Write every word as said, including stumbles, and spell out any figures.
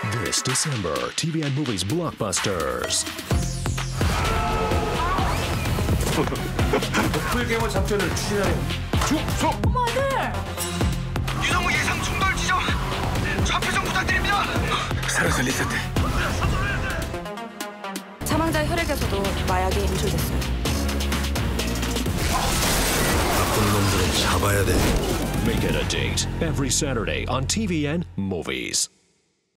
This December, tvNMovies Blockbusters. 풀개모 작전을 추진하여 죽소! 어머 아들! 유성우 예상 충돌 지점 좌표 좀 부탁드립니다. 살아 살릴 텐데. 사망자의 혈액에서도 마약이 인출됐어요. 나쁜 놈들은 잡아야 돼. Make it a date every Saturday on tvNMovies.